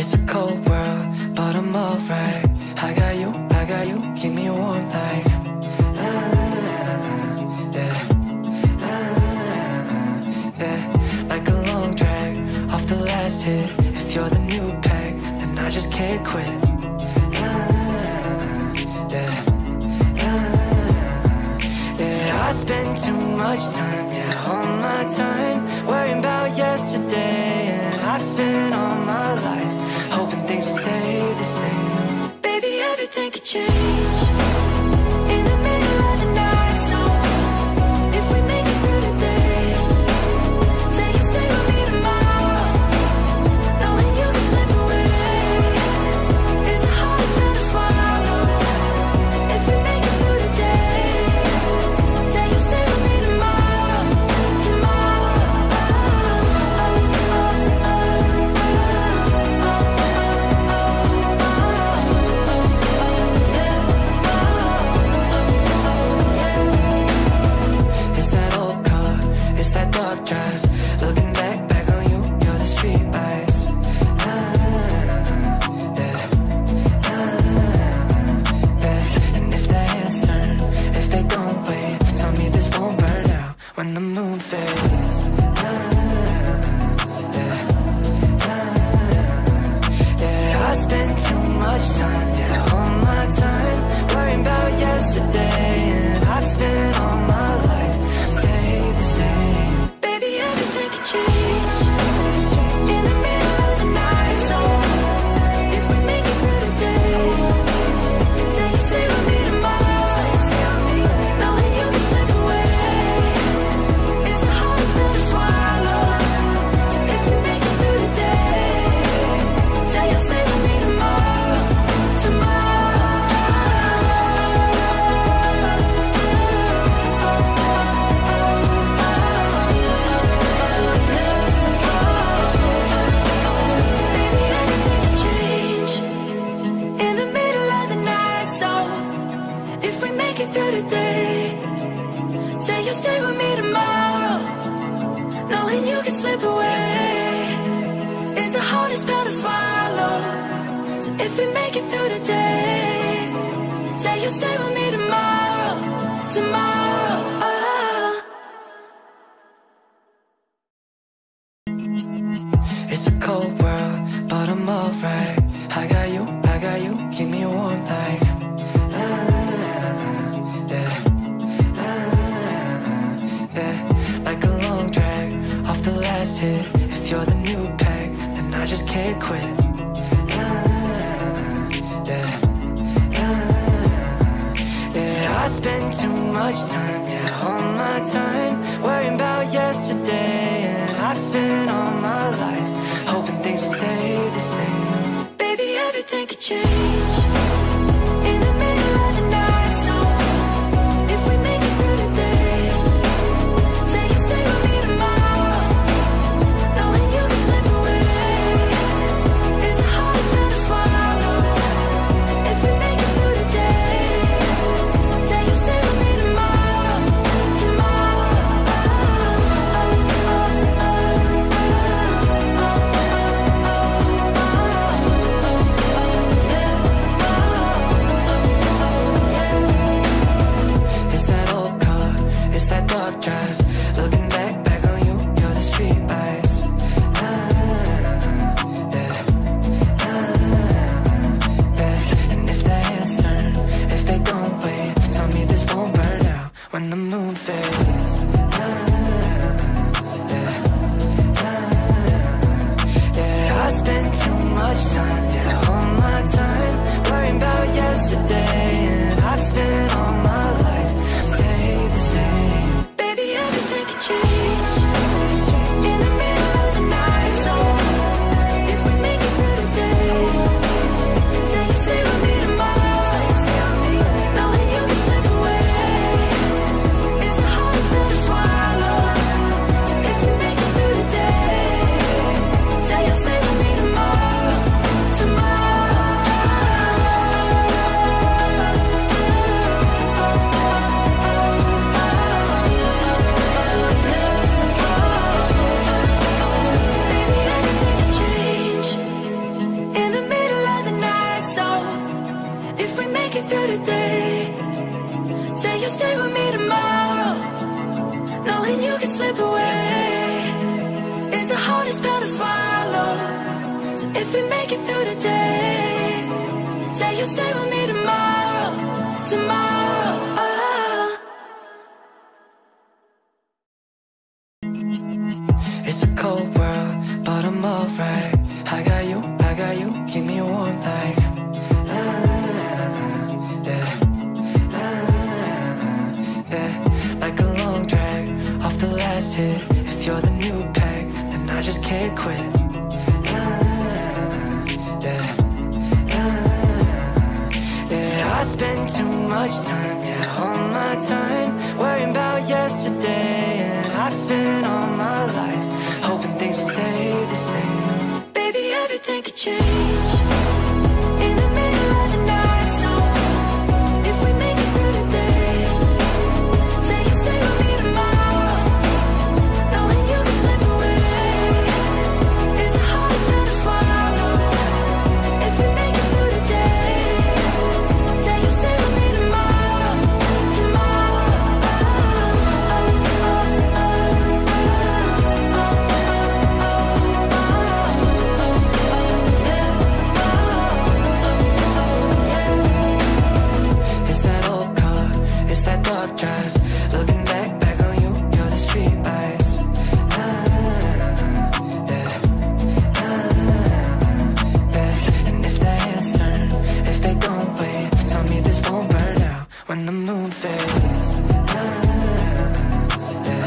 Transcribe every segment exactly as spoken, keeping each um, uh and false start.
It's a cold world, but I'm alright. I got you, I got you, keep me warm like ah, yeah, ah, yeah. Like a long drag off the last hit. If you're the new pack, then I just can't quit. Ah, yeah, ah, yeah. I spend too much time, yeah, all my time worrying about yesterday. And I've spent all my life hoping things will stay the same. Baby, everything could change in the middle of the night. So if we make it through the day, say you stay with me tomorrow, knowing you can slip away is the hardest pill to swallow. If we make it through the day, say you stay with me tomorrow, tomorrow. It's that old car, it's that dark drive. Looking back, back on you, you're the street lights. Ah, yeah, ah, yeah. And if the hands turn, if they don't wait, tell me this won't burn out when the moon fades. Ah, yeah, ah, yeah. I spend too much time, yeah, all my time worrying about yesterday. And I've spent all my life stay the same. Baby, everything could change in the middle of the night. So if we make it through the day, say you stay with me tomorrow, knowing you can slip away is the hardest pill to swallow. If we make it through the day, say you'll stay with me tomorrow, tomorrow. Baby, everything could change in the middle of the night. So if we make it through the day, say you'll stay with me tomorrow, knowing you can slip away is the hardest pill to swallow. So if we make it through the day, say you'll stay with me tomorrow, tomorrow. It's a cold world, but I'm alright. I got you, I got you, keep me warm like ah, yeah, ah, yeah. Like a long drag off the last hit. If you're the new pack, then I just can't quit. Ah, yeah, ah, yeah. I spend too much time, yeah, all my time worrying about yesterday. And I've spent all my life hoping things will stay the same. Baby, everything could change in the middle of the night. So if we make it through the day, say you stay with me tomorrow, knowing you can slip away is the hardest pill to swallow. If we make it through the day, say you stay with me tomorrow, tomorrow. we make it through the day, say you'll stay with me tomorrow, tomorrow. It's a cold world, but I'm alright. I got you, I got you, keep me warm like ah, yeah, ah, yeah. Like a long drag off the last hit. If you're the new peg, then I just can't quit. Ah, yeah, ah, yeah. I spend too much time, yeah, all my time worrying about yesterday, and I've spent all my life hoping things will stay the same. Baby, everything could change in the middle of the night. So if we make it through the day, say you'll stay with me tomorrow, knowing you can slip away. It's the hardest pill to swallow. If we make it through the day, say you'll stay with me tomorrow, tomorrow. It's that old car, it's that dark drive. Looking back, back on you, you're the street lights. Ah, yeah, ah, yeah. And if the hands turn, if they don't wait, tell me this won't burn out when the moon fades. Ah, yeah,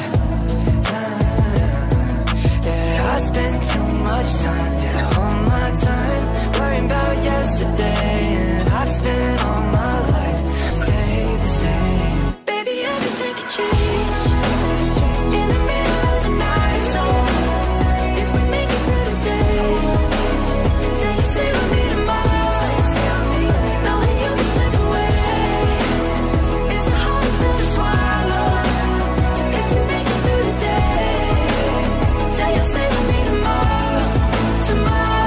ah, yeah. I spend too much time, yeah, all my time worrying about yesterday, and I've spent all my life stay the same. Baby, everything could change in the middle of the night. So if we make it through the day, say you stay with me tomorrow, knowing you can slip away. It's the hardest pill to swallow. If we make it through the day, say you'll stay with me tomorrow, tomorrow.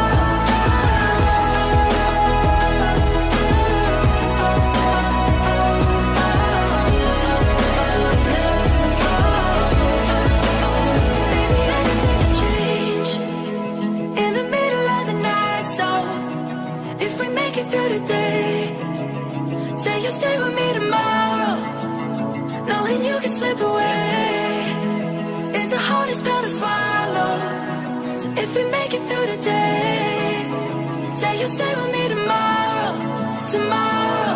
Baby, anything can change in the middle of the night. So if we make it through the day, say you'll stay with me tomorrow, knowing you can slip away. It's the hardest pill to swallow. So if we make it through the day, say you'll stay with me tomorrow, tomorrow.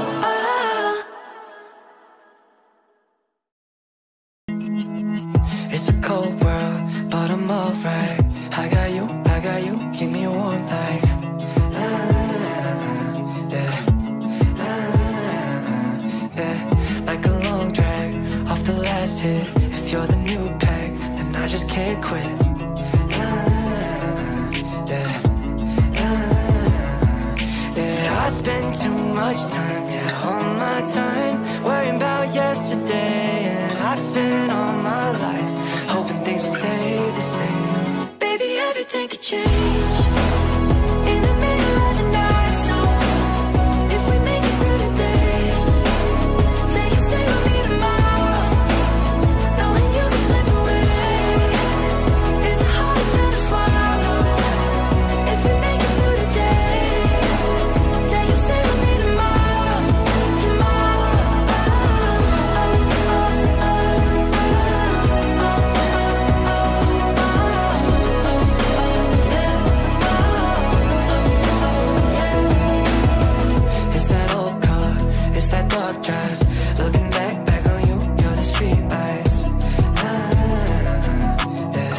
It's a cold world, but I'm alright. I got you, I got you, keep me warm like ah, yeah, ah, yeah. Like a long drag off the last hit. If you're the new peg, then I just can't quit. Ah, yeah, ah, yeah. I spend too much time, yeah, all my time worrying about yesterday, and I've spent all my life hoping things will stay the same. Baby, everything could change in the middle of the night. So if we make it through the day, say you'll stay with me tomorrow, knowing you can slip away. It's the hardest pill to swallow. If we make it through the day, say you'll stay with me tomorrow, tomorrow. It's that old car, it's that dark drive. Looking back, back on you, you're the street lights. Ah, yeah,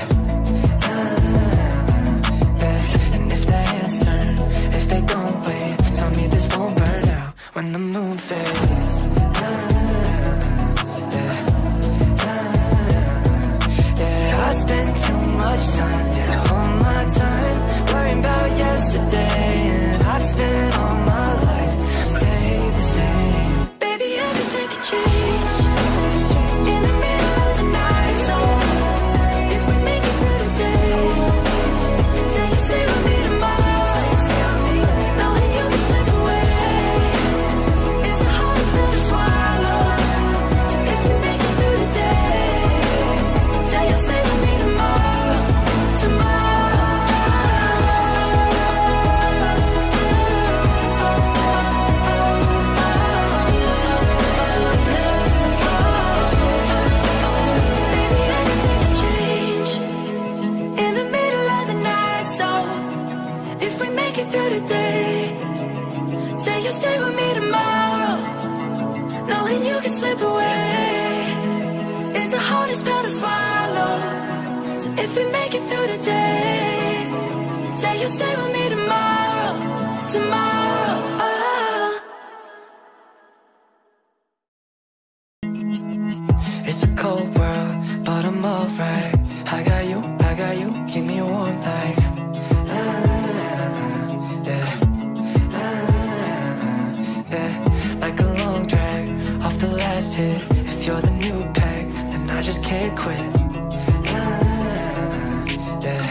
ah, yeah. And if the hands turn, if they don't wait, tell me this won't burn out when the moon fades. Ah, yeah, ah, yeah. I spend too much time, yeah, all my time worrying about yesterday, and I've spent all my life stay the same. Baby, everything could change in the middle of the night. So if we make it through the day, say you'll stay with me tomorrow, knowing you can slip away. It's the hardest make it through the day. Say you'll stay with me tomorrow, knowing you can slip away. It's the hardest pill to swallow. So if we make it through the day, say you'll stay with me tomorrow, tomorrow. Oh. It's a cold world, but I'm alright. I got you, I got you, keep me warm like ah, yeah, ah, yeah. Like a long drag off the last hit. If you're the new pack, then I just can't quit. Ah, yeah,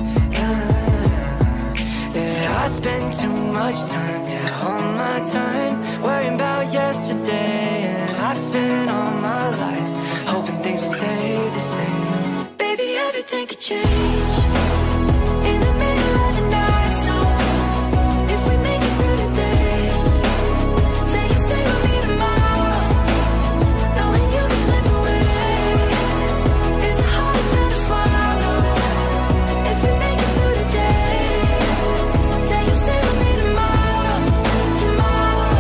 ah, yeah. I spend too much time, yeah, all my time worrying about yesterday, and I've spent all my life hoping things will stay the same. Baby, everything could change in the middle of the night. So if we make it through the day, say you'll stay with me tomorrow, knowing you can slip away. It's the hardest pill to swallow. If we make it through the day, say you'll stay with me tomorrow, tomorrow.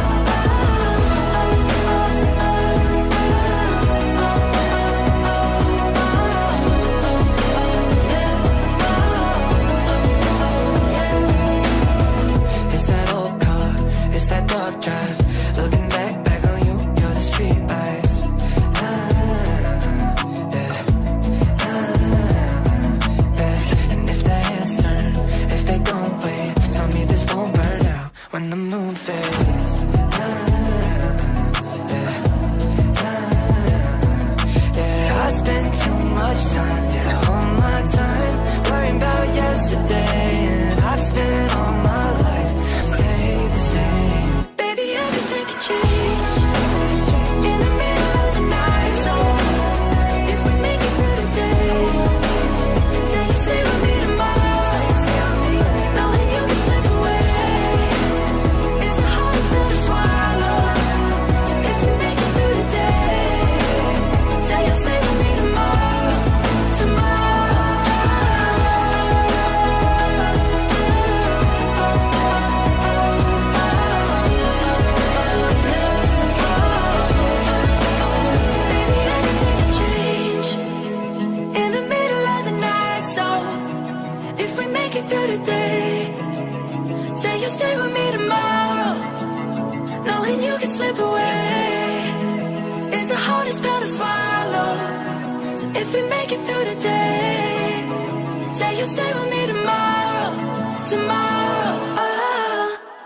It's that old car, it's that dark drive. Looking back, back on you, you're the street lights. Ah, yeah, ah, yeah. And if the hands turn, if they don't wait, tell me this won't burn out when the moon fades. Ah, yeah, ah, yeah. I spend too much time, yeah, all my time worrying about yesterday, and I've spent all my life stay the same. Baby, everything could change in the middle of the night. So if we make it through the day, say you stay with me tomorrow, knowing you can slip away. It's the hardest pill to swallow. So if we make it through the day, say you'll stay with me tomorrow, tomorrow. Baby, everything could change in the middle of the night. So if we make it through the day, say you'll stay with me tomorrow, knowing you can slip away. It's the hardest pill to swallow. So if we make it through the day, say you'll stay with me tomorrow, tomorrow. Oh.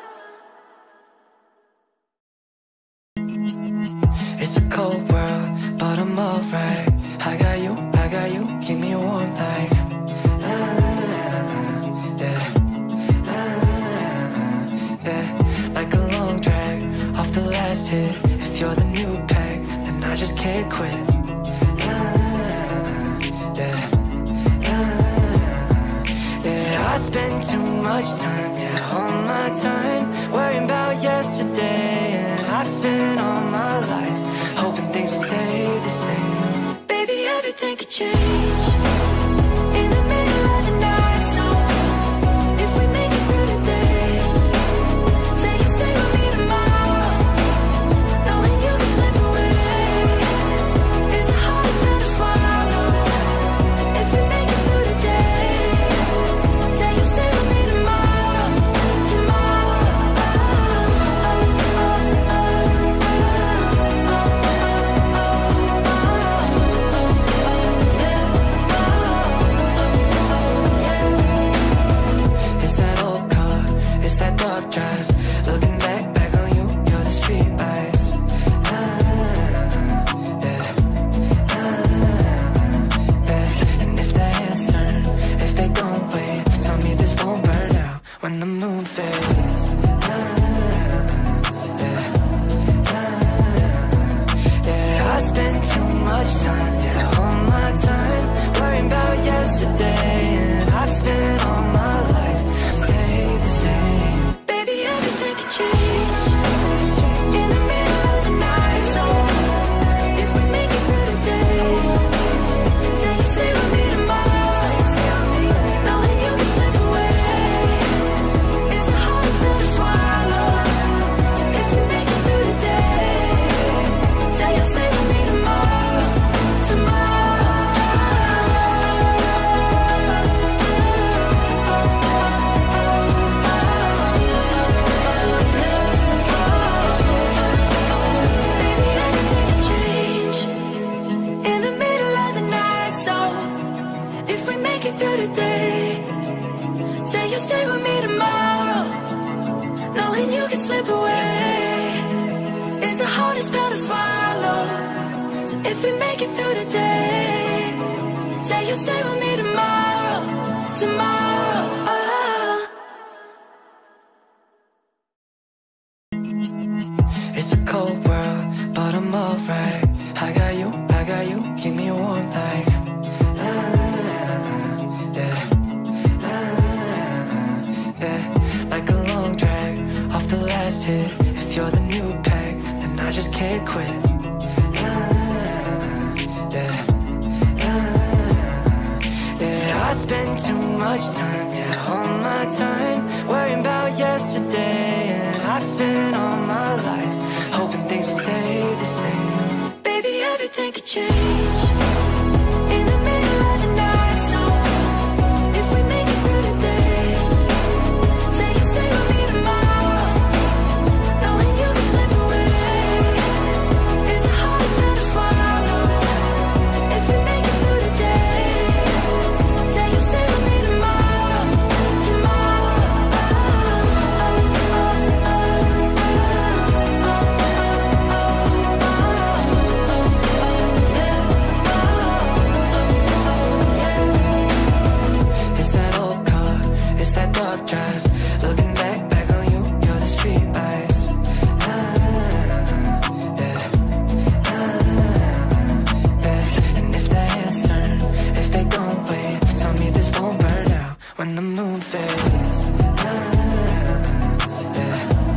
It's a cold world, but I'm alright. I got you, I got you, keep me warm like ah, yeah, ah, yeah. Like a long drag off the last hit. If you're the new pack, then I just can't quit. Ah, yeah, ah, yeah. I spend too much time, yeah, all my time worrying about yesterday, and I've spent all my life hoping things will stay the same. Baby, everything could change in the middle of the night. So if we make it through the day, say you'll stay with me tomorrow, knowing you can slip away. It's the hardest pill to swallow. If we make it through the day, say you'll stay with me tomorrow, tomorrow. It's that old car, it's that dark drive. Looking back, back on you, you're the street lights. Ah, yeah, ah, yeah. And if the hands turn, if they don't wait, tell me this won't burn out when the moon fades. Ah, yeah, ah, yeah. I spend too much time, yeah, all my time worrying about yesterday, and I've spent all my life stay the same. Baby, everything could change in the middle of the night. So if we make it through the day, say you stay with me tomorrow, knowing you can slip away. It's can slip away. It's the hardest pill to swallow. So if we make it through the day, say you'll stay with me tomorrow, tomorrow. Oh. It's a cold world, but I'm alright. I got you, I got you, keep me warm like ah, yeah, ah, yeah. Like a long drag off the last hit. If you're the new pack, then I just can't quit. Ah, yeah, ah, yeah. I spend too much time, yeah, all my time worrying about yesterday, and I've spent all my life hoping things will stay the same. Baby, everything could change in the middle of the night. So if we make it through the day, say you'll stay with me tomorrow, knowing you can slip away. It's the hardest pill to swallow. If we make it through the day, say you'll stay with me tomorrow, tomorrow. It's that old car, it's that dark drive. Looking back, back on you, you're the street eyes. Ah, yeah, ah, yeah. And if the hands turn, if they don't wait, tell me this won't burn out when the moon fades. Ah, yeah,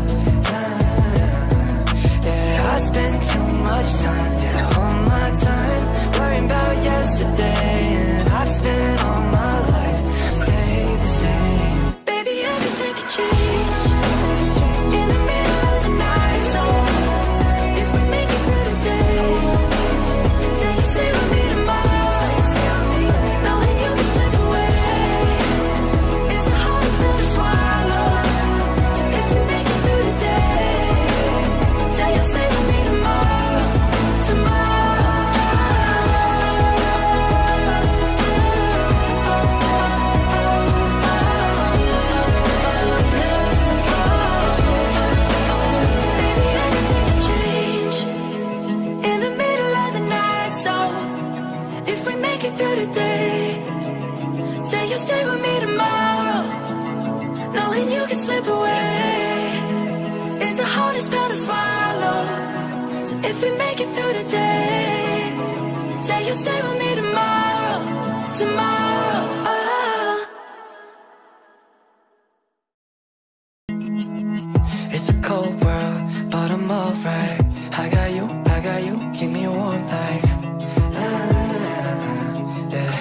ah, yeah. I spend too much time, yeah, all my time worrying about yesterday, and I've spent all my life stay the same. Baby, everything could change in the middle of the night. So if we make it through the day, say you stay with me tomorrow, knowing you can slip away. It's the hardest pill to swallow. So if we make it through the day, say you'll stay with me tomorrow, tomorrow. Baby, everything can change in the middle of the night. So if we make it through the day, say you'll stay with me tomorrow, knowing you can slip away. It's the hardest pill to swallow. So if we make it through the day, say you'll stay with me tomorrow, tomorrow. Oh. It's a cold world, but I'm alright. I got you, I got you, keep me warm like ah, yeah,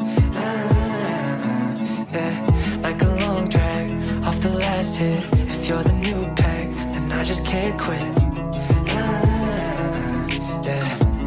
ah, yeah. Like a long drag off the last hit. If you're the new pack, then I just can't quit. Ah, yeah,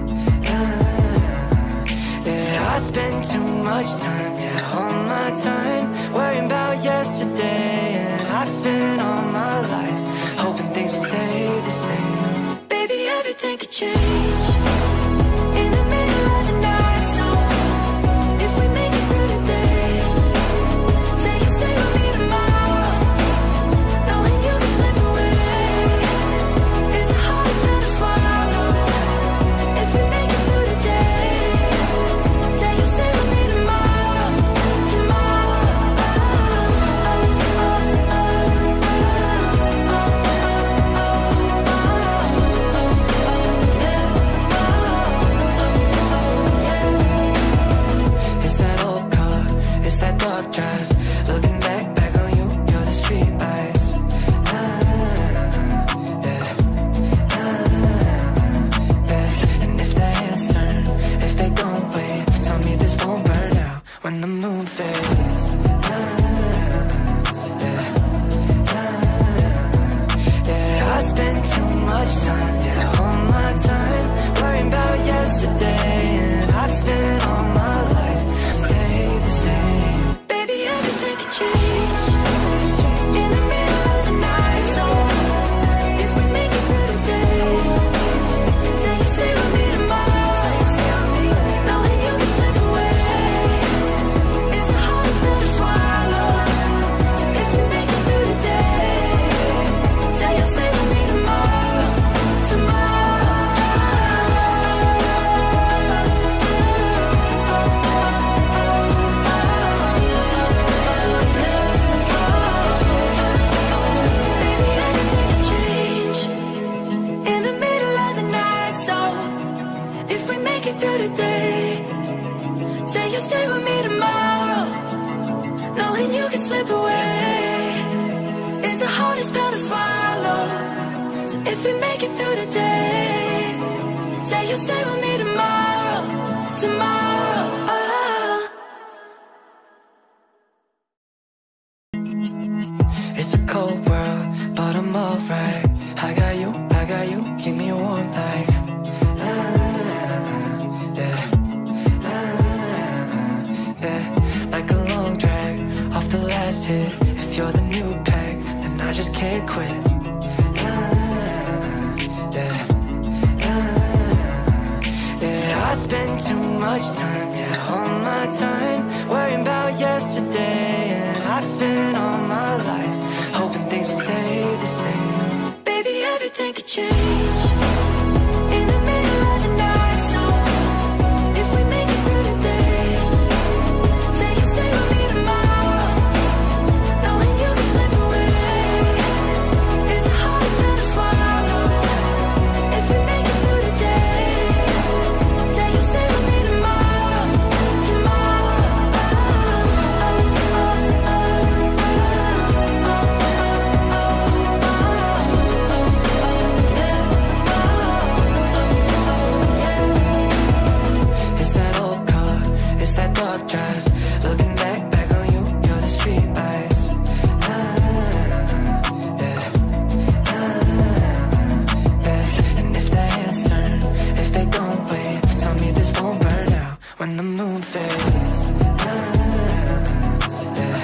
ah, yeah. I spend too much time, yeah, all my time worrying about yesterday, and I've spent all my life hoping things will stay the same. Baby, everything could change in the middle of the night. So if we make it through the day, say you'll stay with me tomorrow, knowing you can slip away. It's the hardest pill to swallow. If we make it through the day, say you'll stay with me tomorrow, tomorrow. Yeah. we make it through the day, say you'll stay with me tomorrow, tomorrow. It's a cold world, but I'm alright. I got you, I got you, keep me warm like ah, yeah, ah, yeah. Like a long drag off the last hit. If you're the new peg, then I just can't quit. Ah, yeah, ah, yeah. I spend too much time, yeah, all my time worrying about yesterday, and I've spent all my life hoping things will stay the same. Baby, everything could change in the middle of the night. So if we make it through the day, say you'll stay with me tomorrow, knowing you can slip away is the hardest pill to swallow. If we make it through the day, say you'll stay with me tomorrow, tomorrow. It's that old car, it's that dark drive. Looking back, back on you, you're the street eyes. Ah, yeah, ah, yeah. And if the hands turn, if they don't wait, tell me this won't burn out when the moon fades. Ah, yeah,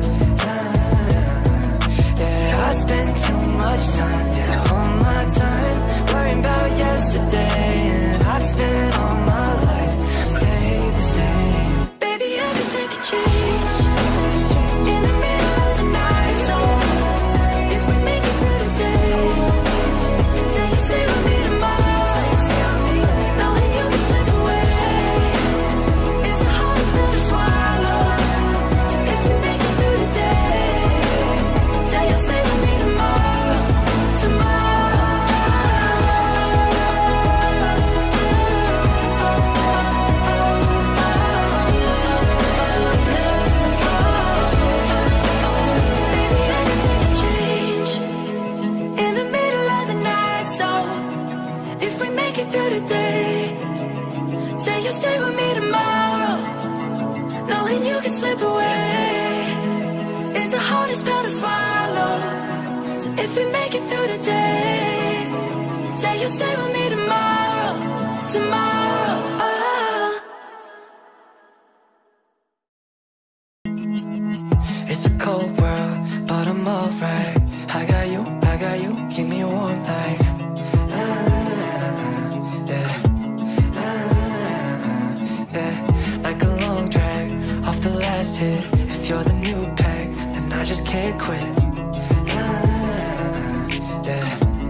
ah, yeah. I spend too much time, yeah, all my time worrying about yesterday, and I've spent all my life stay the same. Baby, everything could change in the middle of the night. So if we make it through the day, say you stay with me tomorrow, knowing you can slip away is the hardest pill to swallow. So if we make it through the day, say you'll stay with me tomorrow, tomorrow. Baby, everything could change in the middle of the night. So if we make it through the day, say you'll stay with me tomorrow, knowing you can slip away is the hardest pill to swallow. So if we make it through the day, say you'll stay with me tomorrow, tomorrow. It's a cold world, but I'm alright. I got you, I got you, keep me warm like ah, yeah, ah, yeah. Like a long drag off the last hit. If you're the new peg, then I just can't quit. Ah, yeah,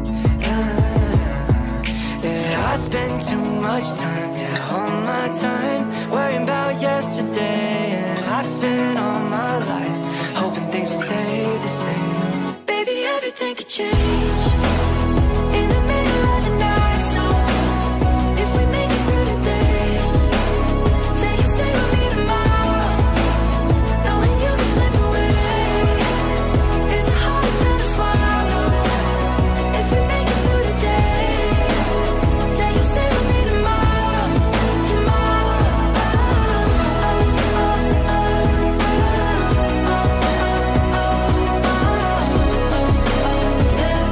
ah, yeah. I spend too much time, yeah, all my time worrying about yesterday, and I've spent all my life hoping things will stay the same. Baby, everything could change in the middle of the night. So if we make it through the day, say you'll stay with me tomorrow, knowing you can slip away is the hardest pill to swallow. If we make it through the day, say you'll stay with me tomorrow, tomorrow. Yeah.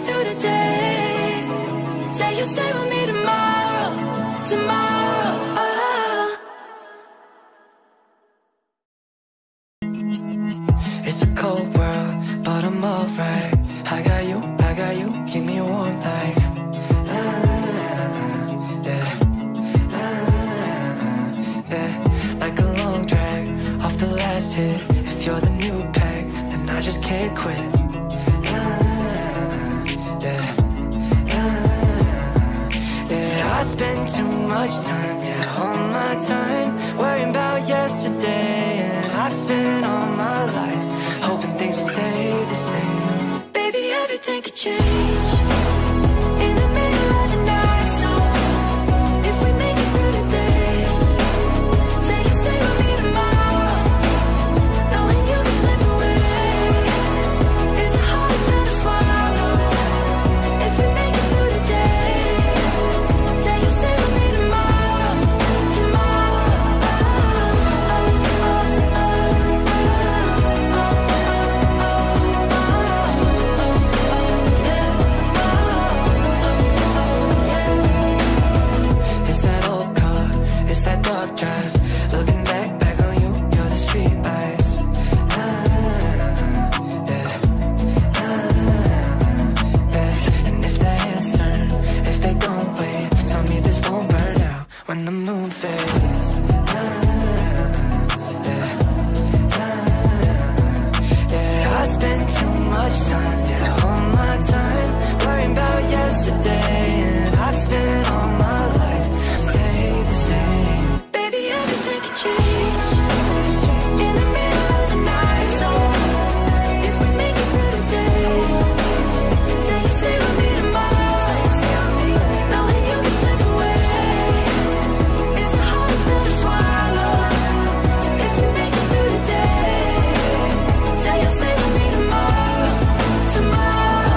it through the day. Say you'll stay with me tomorrow, tomorrow. It's a cold world, but I'm alright. I got you, I got you, keep me warm like ah, yeah, ah, yeah. Like a long drag off the last hit. If you're the new pack, then I just can't quit. Ah, yeah, ah, yeah. I spend too much time, yeah, all my time worrying about yesterday, and I've spent all my life hoping things will stay the same. Baby, everything could change in the middle of the night. So if we make it through the day, say you'll stay with me tomorrow, knowing you can slip away. It's the hardest pill to swallow. If we make it through the day, say you'll stay with me tomorrow, tomorrow. It's that old car, it's that dark drive. Looking back, back on you, you're the street lights. Ah, yeah, ah, yeah. And if the hands turn, if they don't wait, tell me this won't burn out when the moon fades. Ah, yeah, ah, yeah. I spend too much time, yeah, all my time worrying about yesterday, and I've spent all my life stay the same. Baby, everything could change in the middle of the night. So if we make it through the day, say you stay with me tomorrow, knowing you can slip away. It's the hardest pill to swallow. If we make it through the day, say you'll stay with me tomorrow, tomorrow.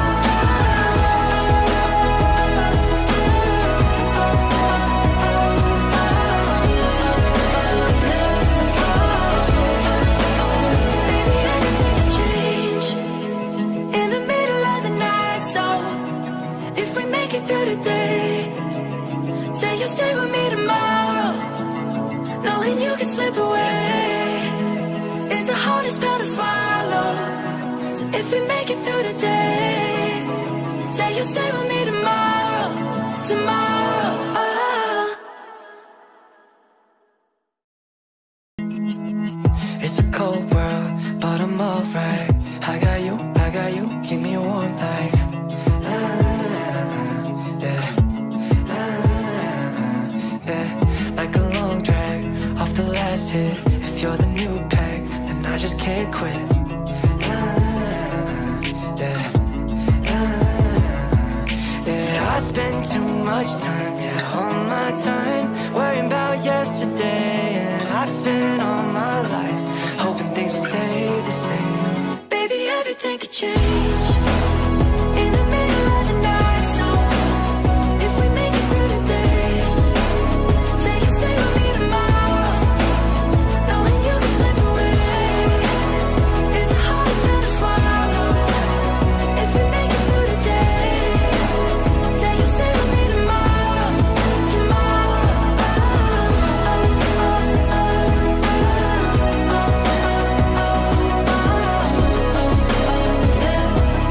Baby, anything can change in the middle of the night. So if we make it through the day, say you'll stay with me tomorrow, knowing you can slip away. It's the hardest pill to swallow. So if we make it through the day, say you'll stay with me tomorrow, tomorrow. It's a cold world, but I'm alright. I got you, I got you, keep me warm like ah, yeah, ah, yeah. Like a long drag off the last hit. If you're the new pack, then I just can't quit. Ah, yeah, ah, yeah. I spend too much time, yeah, all my time worrying about yesterday, and I've spent all my life hoping things will stay the same. Baby, everything could change in the middle of the night. So if we make it through the day, say you'll stay with me tomorrow, knowing you can slip away. It's the hardest pill to swallow. If we make it through the day, say you'll stay with me tomorrow, tomorrow. Yeah.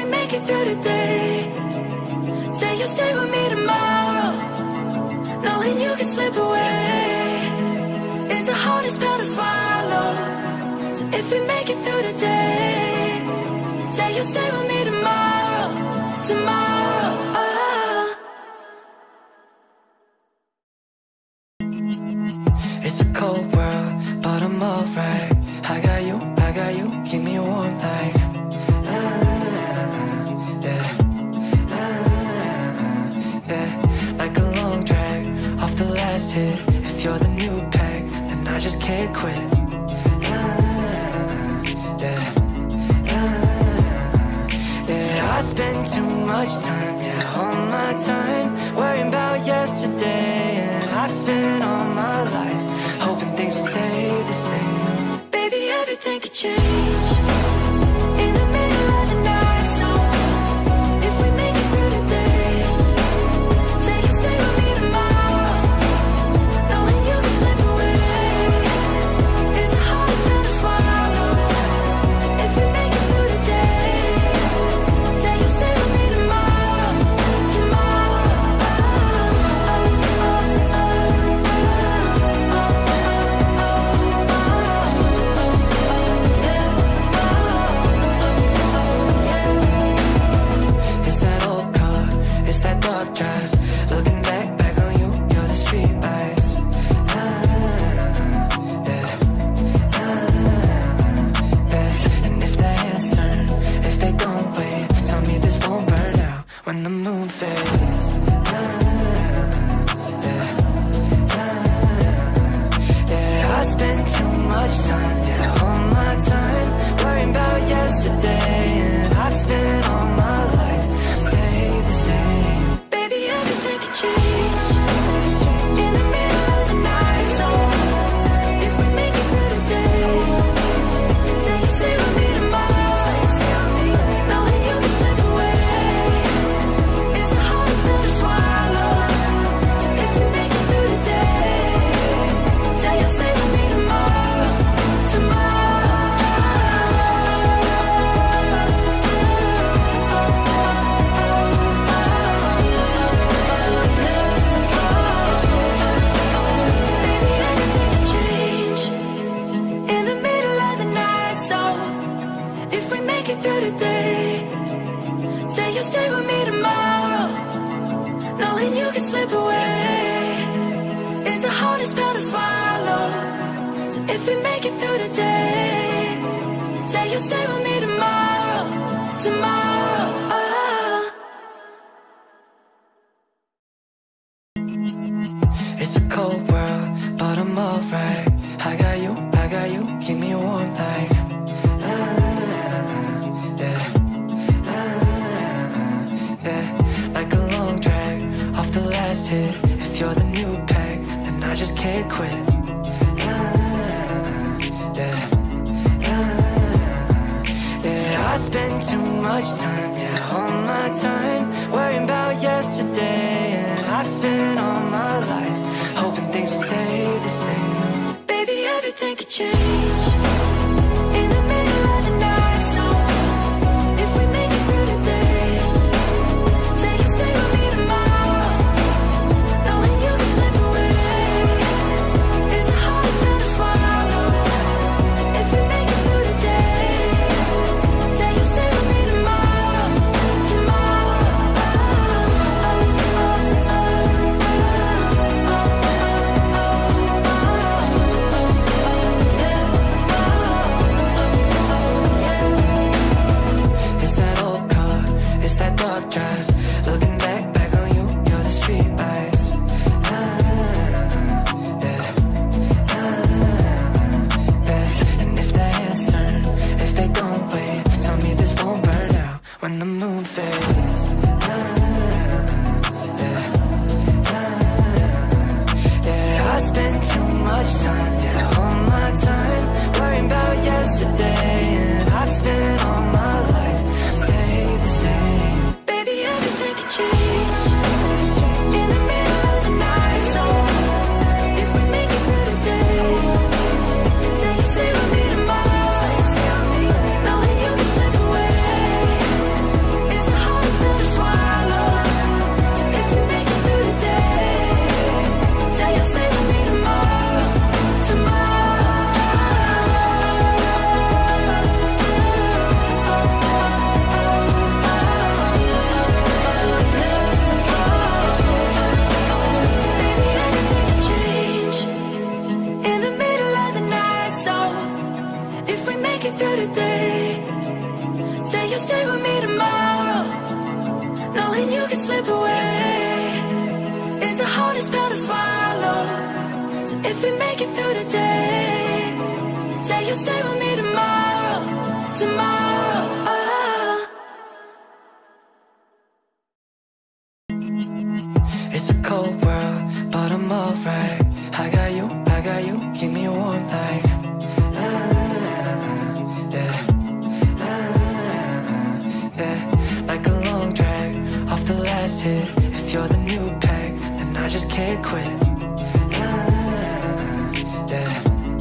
make it through the day, say you'll stay with me tomorrow, knowing you can slip away. It's the hardest pill to swallow. So if we make it through the day, say you'll stay with me tomorrow, tomorrow. Oh. It's a cold world, but I'm alright. I got you, I got you, keep me warm like ah, yeah, ah, yeah. Like a long drag off the last hit. If you're the new peg, then I just can't quit. Ah, yeah, ah, yeah. I spend too much time, yeah, all my time worrying about yesterday, and I've spent all my life hoping things will stay the same. Baby, everything could change in the middle of the night. So if we make it through the day, say you'll stay with me tomorrow, knowing you can slip away. It's the hardest pill to swallow. If we make it through the day, say you'll stay with me tomorrow, tomorrow. It's that old car, it's that dark drive. Looking back, back on you, you're the street eyes. Ah, yeah, ah, yeah. And if the hands turn, if they don't wait, tell me this won't burn out when the moon fades. Ah, yeah, ah, yeah. I spend too much time, yeah, all my time worrying about yesterday, and I've spent all my life stay the same. Baby, everything could change in the middle of the night. So if we make it through the day, say you stay with me tomorrow, knowing you can slip away. It's the hardest pill to swallow. So if we make it through the day, say you'll stay with me tomorrow, tomorrow. Baby, anything can change in the middle of the night. So if we make it through the day, say you'll stay with me tomorrow, knowing you can slip away. It's the hardest pill to swallow. So if we make it through the day, say you'll stay with me tomorrow, tomorrow. Oh. It's a cold world, but I'm alright. I got you, I got you, keep me warm like ah, yeah, ah, yeah. Like a long drag off the last hit. If you're the new peg, then I just can't quit. Ah, yeah, ah, yeah. I spend too much time, yeah, all my time worrying about yesterday, and I've spent all my life hoping things will stay the same. Baby, everything could change in the middle of the night. So if we make it through the day, say you'll stay with me tomorrow, knowing you can slip away. It's the hardest pill to swallow. If we make it through the day, say you'll stay with me tomorrow, tomorrow. It's that old car, it's that dark drive. Looking back, back on you, you're the street eyes. Ah, yeah, ah, yeah. And if the hands turn, if they don't wait, tell me this won't burn out when the moon fades. Ah, yeah, ah, yeah. I spend too much time, yeah, all my time worrying about yesterday, and I've spent all my life stay the same. Baby, everything can slip away. It's the hardest pill to swallow. So if we make it through the day, say you'll stay with me tomorrow, tomorrow. Oh. It's a cold world, but I'm alright. I got you, I got you, keep me warm like ah, yeah, ah, yeah. Like a long drag off the last hit. If you're the new pack, then I just can't quit. Ah, yeah,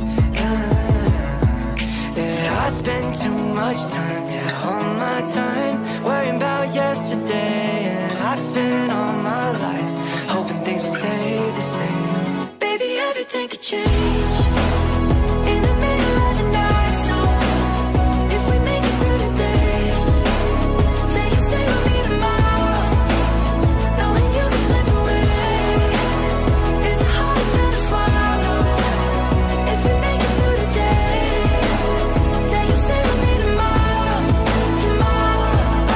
ah, yeah. I spend too much time, yeah, all my time worrying about yesterday, and I've spent all my life hoping things will stay the same. Baby, everything could change in the middle of the night. So if we make it through the day, say you'll stay with me tomorrow, knowing you can slip away. It's the hardest pill to swallow. If we make it through the day, say you'll stay with me tomorrow, tomorrow.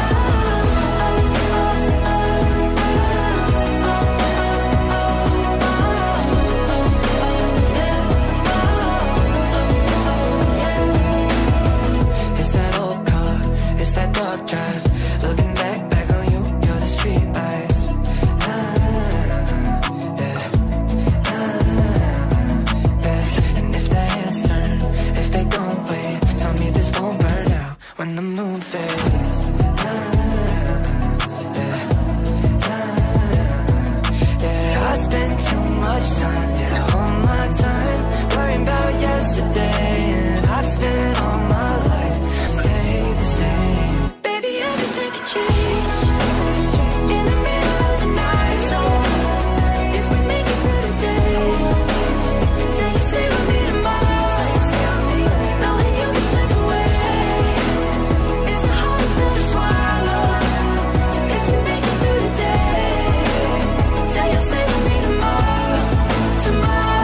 It's that old car, it's that dark drive. Looking back, back on you, you're the street eyes. Ah, yeah, ah, yeah. And if the hands turn, if they don't wait, tell me this won't burn out when the moon fades. Ah, yeah, ah, yeah. I spend too much time, yeah, all my time worrying about yesterday, and I've spent all my life stay the same. Baby, everything could change in the middle of the night. So if we make it through the day, say you stay with me tomorrow, knowing you can slip away. It's the hardest pill to swallow. So if we make it through the day, say you'll stay with me tomorrow, tomorrow.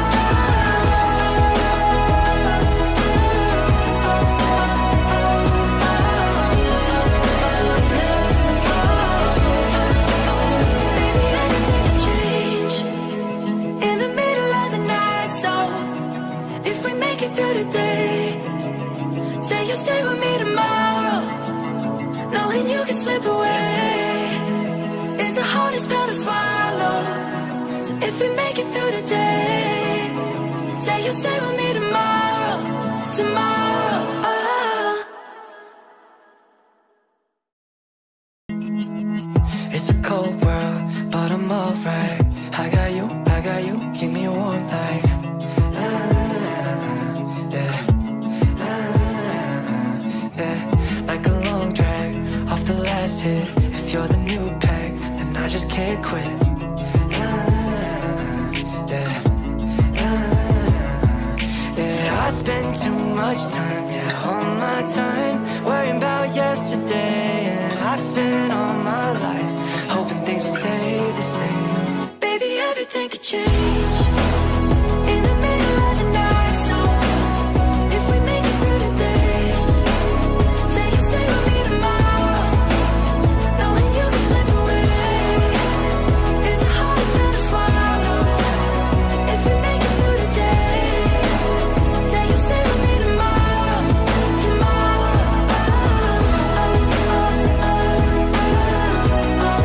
Baby, anything can change in the middle of the night. So if we make it through the day, say you'll stay with me tomorrow, knowing you can slip away. It's the hardest pill to swallow. So if we make it through the day, say you'll stay with me tomorrow, tomorrow. Oh. It's a cold world, but I'm alright. I got you, I got you, keep me warm like ah, yeah, ah, yeah. Like a long drag off the last hit. If you're the new pack, then I just can't quit. Ah, yeah, ah, yeah. I spend too much time, yeah, all my time worrying about yesterday, and I've spent all my life hoping things will stay the same. Baby, everything could change in the middle of the night. So if we make it through the day, say you'll stay with me tomorrow, knowing you can slip away. It's the hardest pill to swallow. If we make it through the day, say you'll stay with me tomorrow, tomorrow. Oh, oh, oh, oh, oh.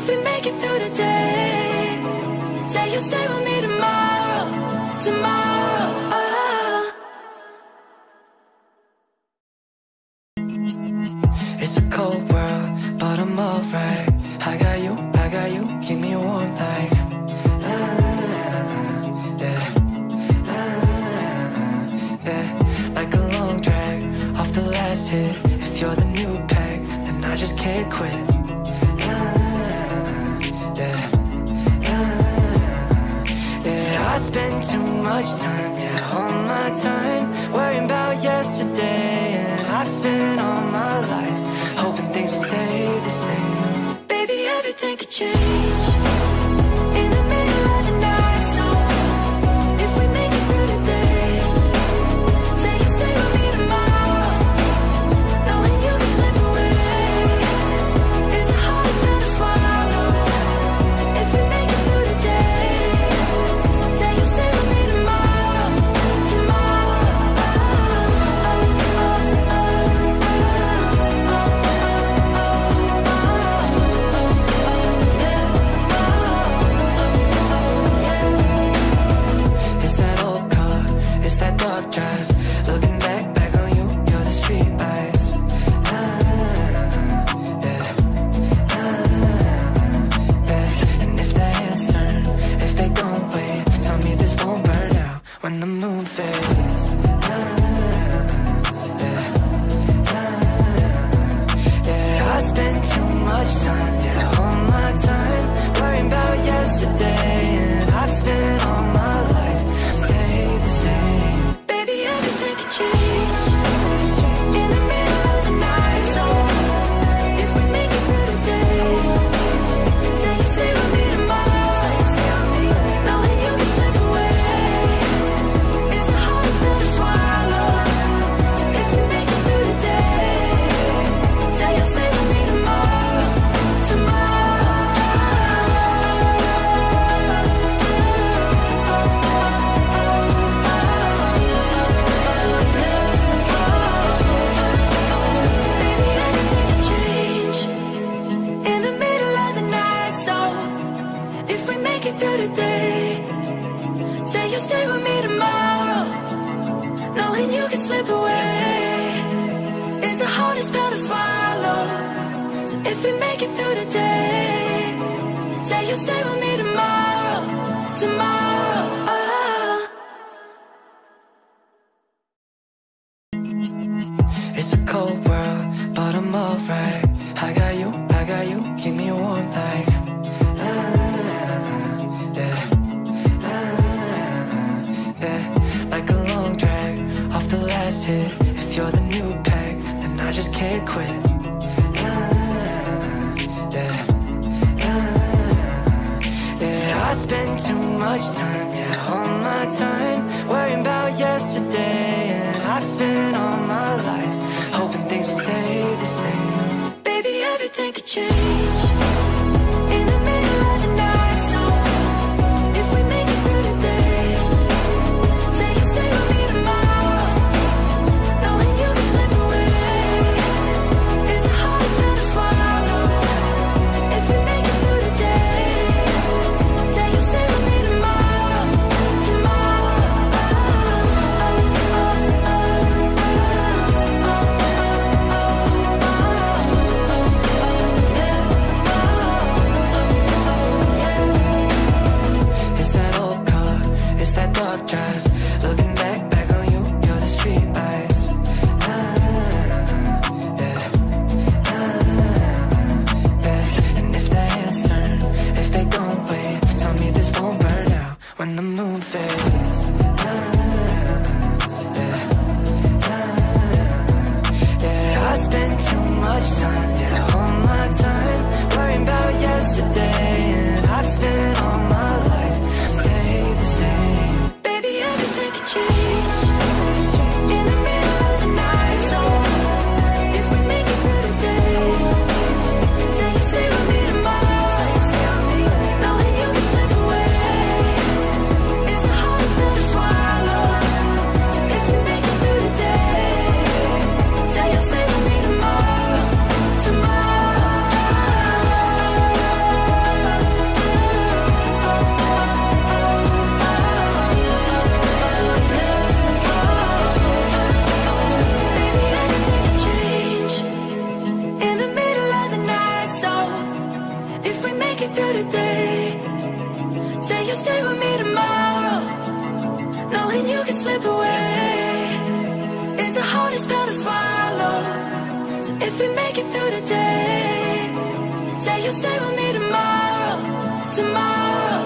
if we make it through the day. Say you'll stay with me tomorrow, tomorrow. Oh. It's a cold world, but I'm alright. I got you, I got you, keep me warm like ah, yeah, ah, yeah. Like a long drag off the last hit. If you're the new pack, then I just can't quit. Ah, yeah, ah, yeah. I spend too much time, yeah, on my time worrying about yesterday, and I've spent all my life hoping things will stay the same. Baby, everything could change in the middle of the night. So if we make it through the day, say you'll stay with me tomorrow, knowing you can slip away. It's the hardest pill to swallow. If we make it through the day, say you'll stay with me tomorrow, tomorrow. It's that old car, it's that dark drive. Looking back, back on you, you're the street lights. Ah, yeah, ah, yeah. And if the hands turn, if they don't wait, tell me this won't burn out when the moon fades. Ah, yeah, ah, yeah. I spend too much time, yeah, on my time worrying about yesterday, and I've spent all my life stay the same. Baby, everything could change in the middle of the night. So if we make it through the day, say you stay with me tomorrow, knowing you can slip away. It's the hardest pill to swallow. So if we make it through the day, say you'll stay with me tomorrow, tomorrow. Baby, anything can change in the middle of the night. So if we make it through the day, say you'll stay with me tomorrow, knowing you can slip away. It's the hardest pill to swallow. So if we make it through the day, say you'll stay with me tomorrow, tomorrow. Oh. It's a cold world, but I'm alright. I got you, I got you, keep me warm like ah, yeah, ah, yeah. Like a long drag off the last hit. If you're the new pack, then I just can't quit. Ah, yeah, ah, yeah. I spend too much time, yeah, on my time worrying about yesterday, and I've spent all my life hoping things will stay the same. Baby, everything could change in the middle of the night. So if we make it through the day, say you'll stay with me tomorrow, knowing you can slip away. It's the hardest pill to swallow. If we make it through the day, say you'll stay with me tomorrow, tomorrow. Yeah. with me tomorrow, knowing you can slip away, it's the hardest pill to swallow. So if we make it through the day, say you'll stay with me tomorrow, tomorrow.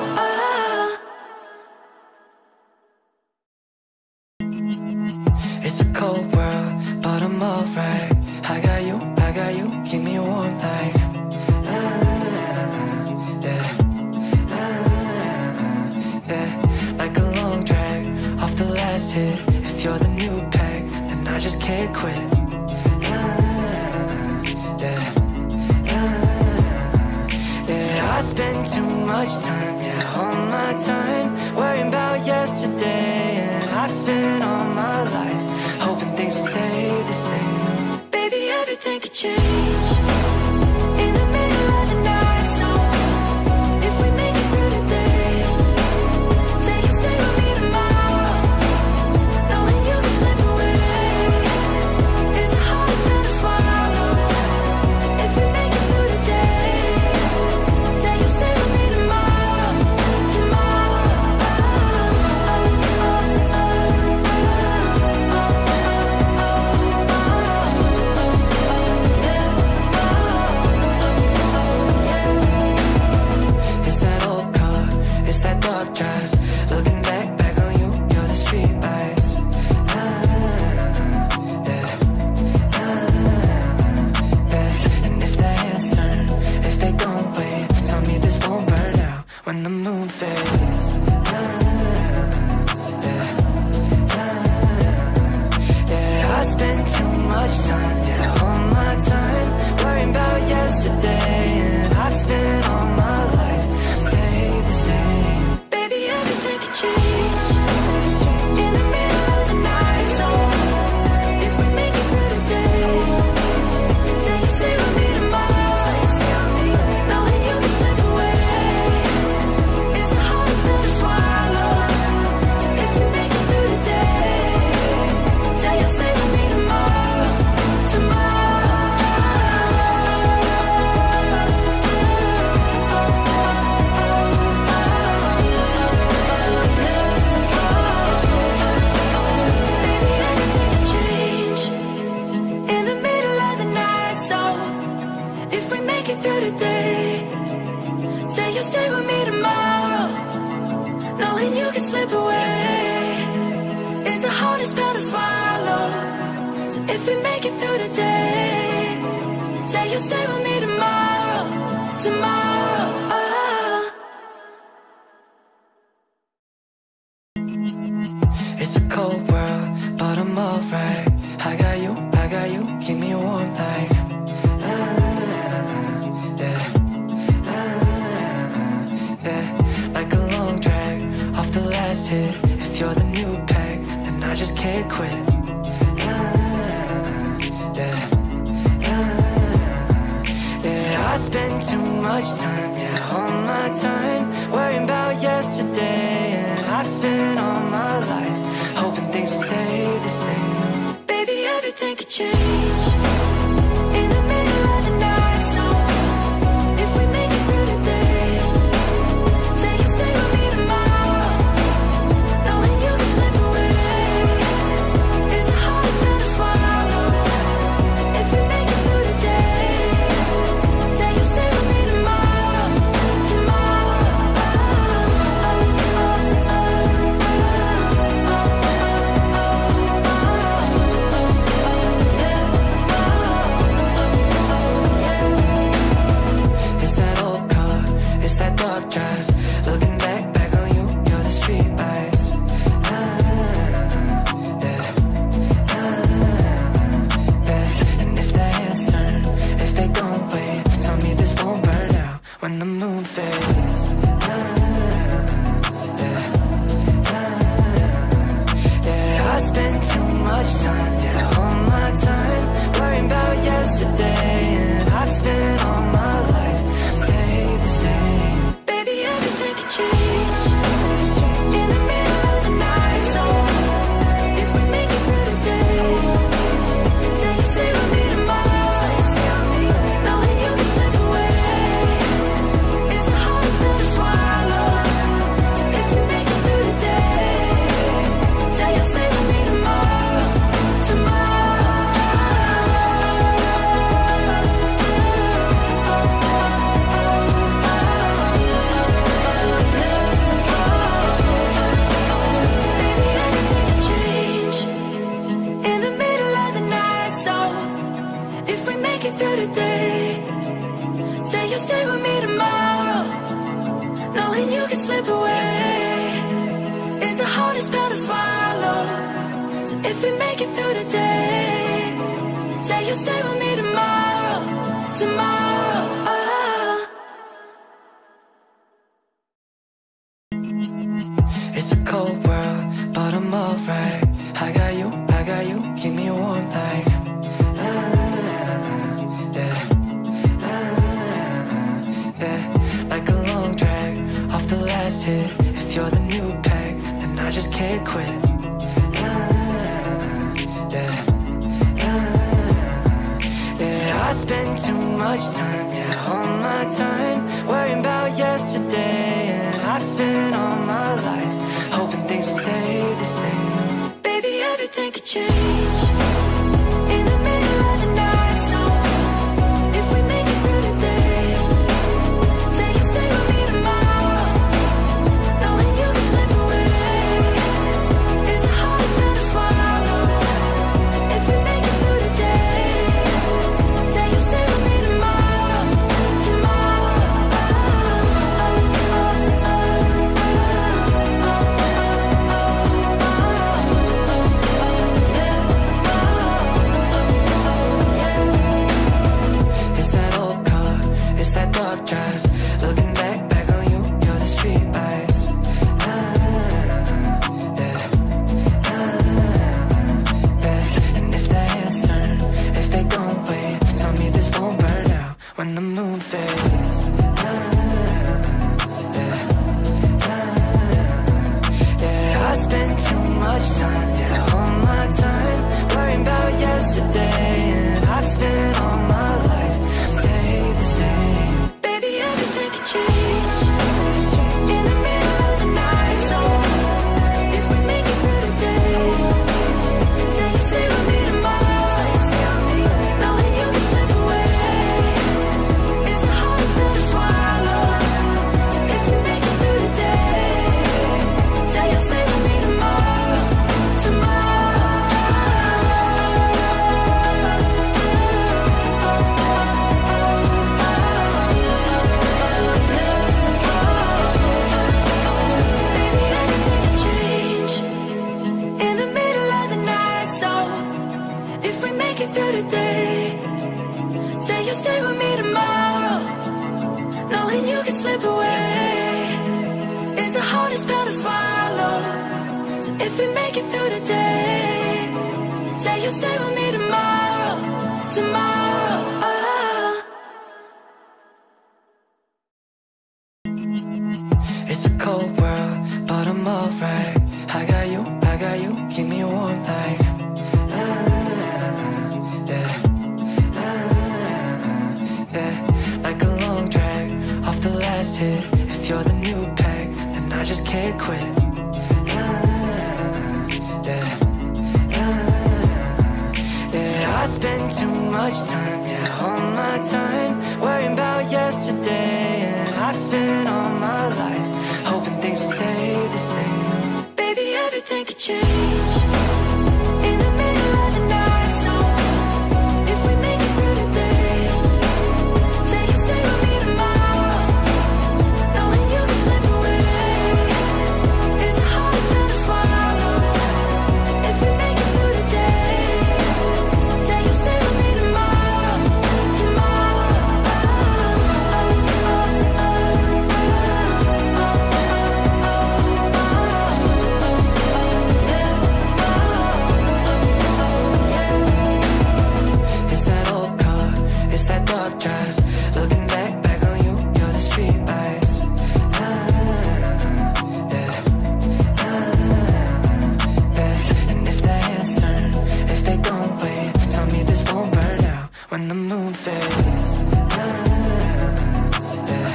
It's a cold world, but I'm alright. I got you, I got you, keep me warm like ah, yeah, ah, yeah. Like a long drag off the last hit. If you're the new pack, then I just can't quit. Ah, yeah, ah, yeah. I spend too much time, yeah, all my time worrying about yesterday, and I've spent all my life hoping things will stay the same. Baby, everything could change in the middle of the night. So if we make it through the day, say you'll stay with me tomorrow, knowing you can slip away, it's the hardest pill to swallow. If we make it through the day, say you'll stay with me tomorrow, tomorrow. Drive. Looking back, back on you, you're the street lights. Ah, yeah, ah, yeah. And if the hands turn, if they don't wait, tell me this won't burn out when the moon fades. Ah, yeah, ah, yeah. I spend too much time, yeah, all my time worrying about yesterday, and I've spent all my life stay the same. Change in the middle of the night. So if we make it through the day, say you stay with me tomorrow, knowing you can slip away, it's the hardest pill to swallow. So if we make it through the day, say you'll stay with me tomorrow, tomorrow. Through the day, say you'll stay with me tomorrow, knowing you can slip away, it's the hardest pill to swallow. So if we make it through the day, say you'll stay with me tomorrow, tomorrow. It's a cold world, but I'm alright. I got you, I got you, keep me warm like the last hit. If you're the new pack, then I just can't quit. Ah, yeah, ah, yeah. I spend too much time, yeah, all my time worrying about yesterday, and I've spent all my life hoping things will stay the same. Baby, everything could change in the middle of the night. So if we make it through the day, say you stay with me tomorrow, knowing you can slip away, it's the hardest pill to swallow. If we make it through the day, say you stay with me tomorrow, tomorrow. It's that old car, it's that dark drive. Looking back, back on you, you're the street lights. Ah, yeah, ah, yeah. And if the hands turn, if they don't wait, tell me this won't burn out when the moon fades. Ah, yeah, ah, yeah. I spend too much time, yeah, all my time worrying about yesterday, and I've spent all my life stay the same. Baby, everything could change in the middle of the night. So if we make it through the day, say you stay with me tomorrow, knowing you can slip away, it's the hardest stay with me tomorrow, knowing you can slip away. It's the hardest pill to swallow. So if we make it through the day, say you'll stay with me tomorrow, tomorrow. Oh. It's a cold world, but I'm alright. I got you, I got you, keep me warm like ah, yeah, ah, yeah. Like a long drag off the last hit. If you're the new pack, then I just can't quit. Ah, yeah, ah, yeah. I spend too much time, yeah, all my time worrying about yesterday, and I've spent all my life hoping things will stay the same. Baby, everything could change in the middle of the night. So if we make it through the day, say you'll stay with me tomorrow, knowing you can slip away. It's the hardest pill to swallow. If we make it through the day, say you'll stay with me tomorrow, tomorrow. It's that old car, it's that dark drive. Looking back, back on you, you're the street eyes. Ah, yeah, ah, yeah. And if the hands turn, if they don't wait, tell me this won't burn out when the moon fades. Ah, yeah, ah, yeah. I spend too much time, yeah, all my time worrying about yesterday, and I've spent all my life stay the same. Baby, everything could change in the middle of the night. So if we make it through the day, say you stay with me tomorrow, knowing you can slip away. It's the hardest pill to swallow. So if we make it through the day, say you'll stay with me tomorrow, tomorrow. Baby, anything can change in the middle of the night. So if we make it through the day, say you'll stay with me tomorrow, knowing you can slip away. It's the hardest pill to swallow. So if we make it through the day, say you'll stay with me tomorrow, tomorrow. Oh. It's a cold world, but I'm alright. I got you, I got you, keep me warm like ah, yeah, ah, yeah. Like a long drag off the last hit. If you're the new pack, then I just can't quit. Ah, yeah, ah, yeah. I spend too much time, yeah, all my time worrying about yesterday, and I've spent all my life hoping things will stay the same. Baby, everything could change in the middle of the night. So if we make it through the day, say you'll stay with me tomorrow, knowing you can slip away. It's the hardest pill to swallow. If we make it through the day, say you'll stay with me tomorrow, tomorrow. It's that old car, it's that dark drive. Looking back, back on you, you're the street eyes. Ah, yeah, ah, yeah. And if the hands turn, if they don't wait, tell me this won't burn out when the moon fades. Ah, yeah,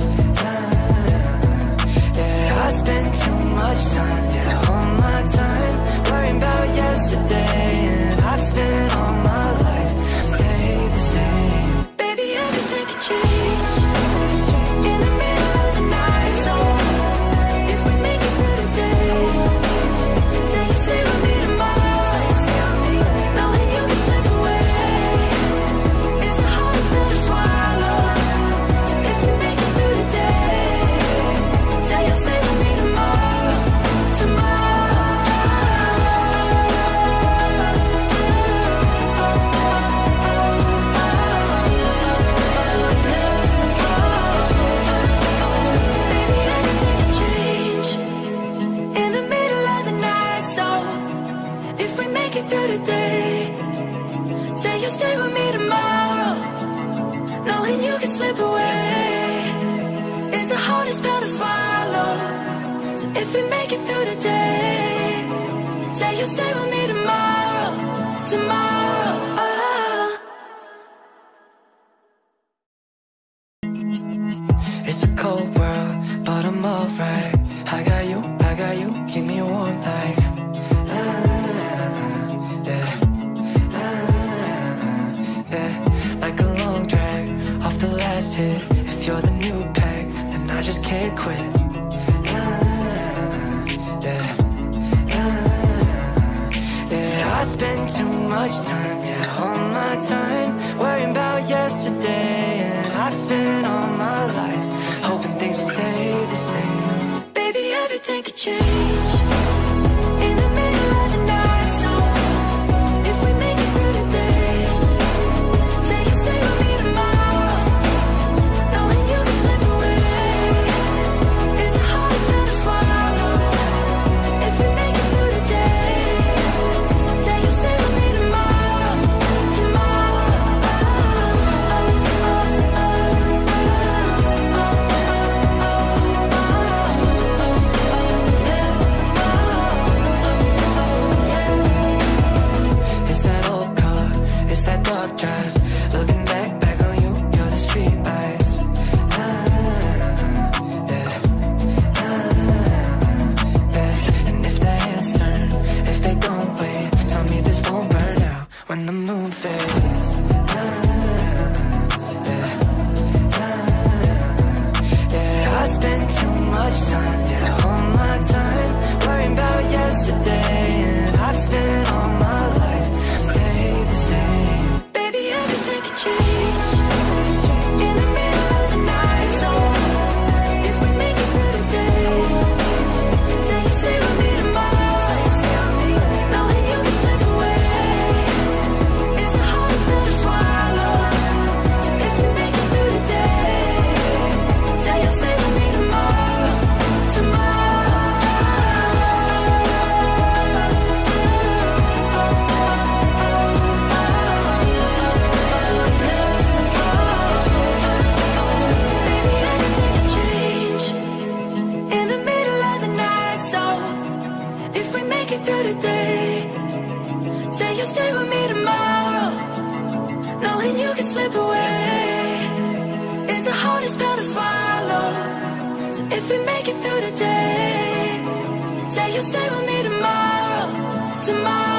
ah, yeah. I spend too much time, yeah, all my time worrying about yesterday, and I've spent all my life stay the same. Baby, everything could change in the middle of the night. So if we make it through the day, say you stay with me tomorrow, knowing you can slip away. It's the hardest pill to swallow. So slip away. It's the hardest pill to swallow. So if we make it through the day, say you'll stay with me tomorrow, tomorrow. Oh. It's a cold world, but I'm alright. I got you, I got you, keep me warm like ah, yeah, ah, yeah. Like a long drag off the last hit. If you're the new pack, then I just can't quit. Ah, yeah, ah, yeah. I spend too much time, yeah, all my time worrying about yesterday, and I've spent all my life hoping things will stay the same. Baby, everything could change in the middle of the night. So if we make it through the day, say you'll stay with me tomorrow, knowing you can slip away. It's the hardest pill to swallow. If we make it through the day, say you'll stay with me tomorrow, tomorrow. It's that old car, it's that dark drive. Looking back, back on you, you're the street lights. Ah, yeah, ah, yeah. And if the hands turn, if they don't wait, tell me this won't burn out when the moon fades. Ah, yeah, ah, yeah. I spend too much time, yeah, all my time worrying about yesterday, and I've spent all my life stay the same. Baby, everything could change in the middle of the night. So if we make it through the day, say you stay with me tomorrow, knowing you can slip away. It's the hardest pill to swallow. So if we make it through the day, say you'll stay with me tomorrow, tomorrow. Baby, anything can change in the middle of the night. So if we make it through the day, say you'll stay with me tomorrow, knowing you can slip away. It's the hardest pill to swallow. So if we make it through the day, say you'll stay with me tomorrow, tomorrow.